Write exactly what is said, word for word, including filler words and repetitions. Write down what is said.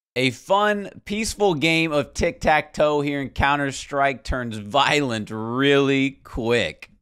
A fun, peaceful game of tic-tac-toe here in Counter-Strike turns violent really quick.